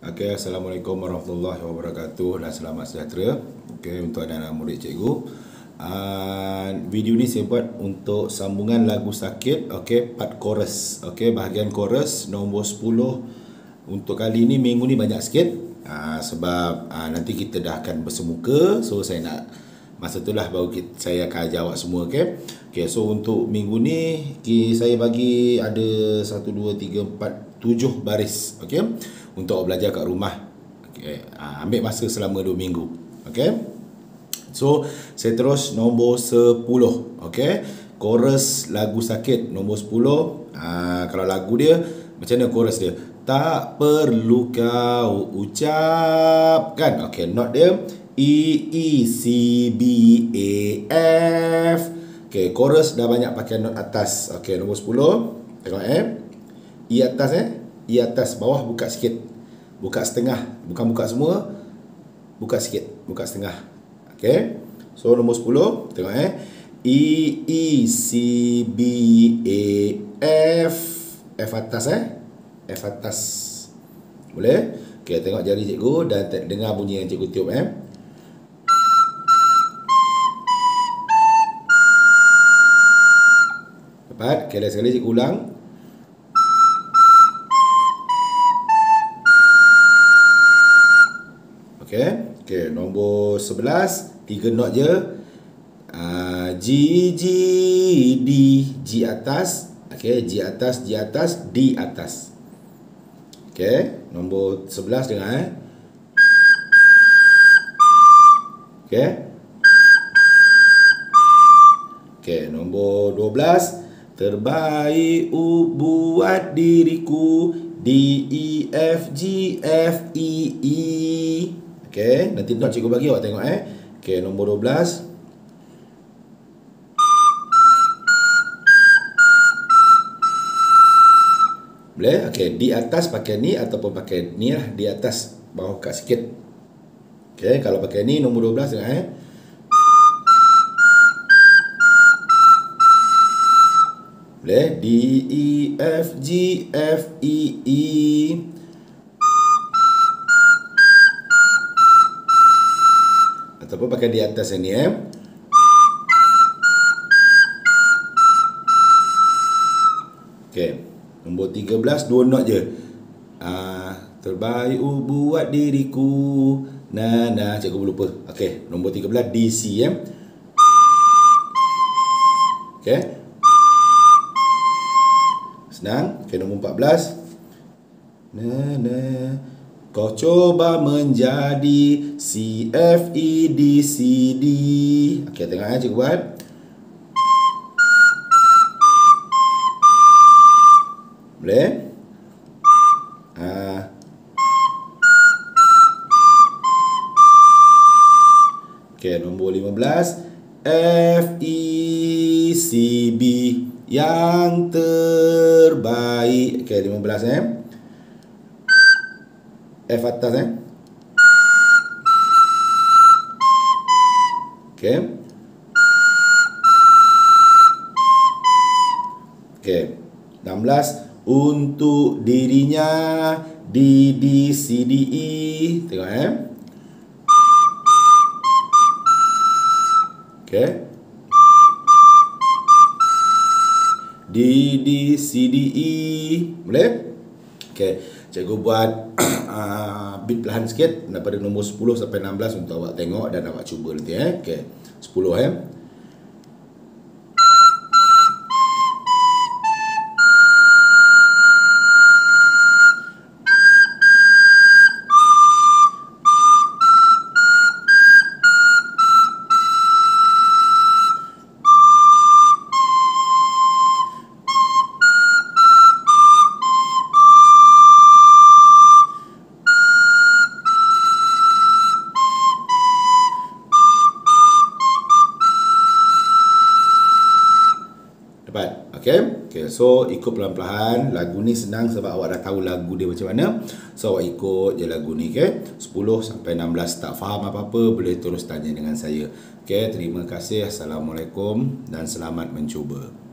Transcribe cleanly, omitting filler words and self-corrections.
Okay, Assalamualaikum warahmatullahi wabarakatuh dan selamat sejahtera. Okay, untuk anak-anak murid cikgu. Video ni saya buat untuk sambungan lagu sakit, okay, part chorus. Okay, bahagian chorus nombor 10. Untuk kali ni, minggu ni banyak sikit. Sebab nanti kita dah akan bersemuka. So, saya nak masa itulah baru saya akan ajar awak semua, okay? Okay, so untuk minggu ni saya bagi ada 1, 2, 3, 4, 7 baris, okay? Untuk belajar kat rumah, okay? Ambil masa selama 2 minggu, okay? So saya terus nombor 10, okay? Chorus lagu sakit nombor 10. Kalau lagu dia macam mana chorus dia? Tak perlu kau ucapkan, okay, note dia E, E, C, B, A, F. Okay, chorus dah banyak pakai note atas. Okay, nombor 10. Tengok E atas E atas, bawah buka sikit. Buka setengah, bukan buka semua. Buka sikit, buka setengah. Okay. So nombor 10, tengok E, E, C, B, A, F. F atas F atas. Boleh? Okay, tengok jari cikgu dan dengar bunyi yang cikgu tiup Dapat? Okay, sekali cikgu ulang. Okay, okay, nombor 11, 3 not je. G, G, D. G atas. Okay, G atas, G atas, D atas. Okay, nombor 11 dengar Okay. Okay, nombor 12. Terbaik buat diriku D, E, F, G, F, E, E. Okay, nanti not cikgu bagi awak tengok Okay, nombor 12. Boleh? Okay, di atas pakai ni ataupun pakai ni lah. Di atas, bawah kat sikit. Okay, kalau pakai ni nombor 12 tengok Boleh? D, E, F, G, F, E, E. Ataupun pakai di atas yang ni Okay, nombor 13, 2 not je. Terbaik buat diriku. Nah, cikgu lupa. Okay, nombor 13, D, C Okay. Senang. Okay, nombor 14. Kau coba menjadi C, F, E, D, C, D. Okay, tengok cikgu buat. Boleh? Okay, nombor 15. F, E, C, B. Yang terbaik. Okay, 15 F atas Okay. Okay, 16. Untuk dirinya D, D, C, D, E. Tengok Okay. D, D, C, D, E. Boleh? Okay, cikgu buat beat perlahan sikit daripada nombor 10 sampai 16 untuk awak tengok dan awak cuba nanti Okay, 10 Dapat? Okay, so ikut pelan-pelan. Lagu ni senang sebab awak dah tahu lagu dia macam mana. So awak ikut je lagu ni, okay? 10 sampai 16. Tak faham apa-apa, boleh terus tanya dengan saya. Okay, terima kasih. Assalamualaikum dan selamat mencuba.